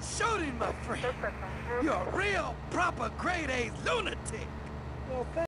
Good shooting, my friend. You're a real, proper grade A lunatic. Well,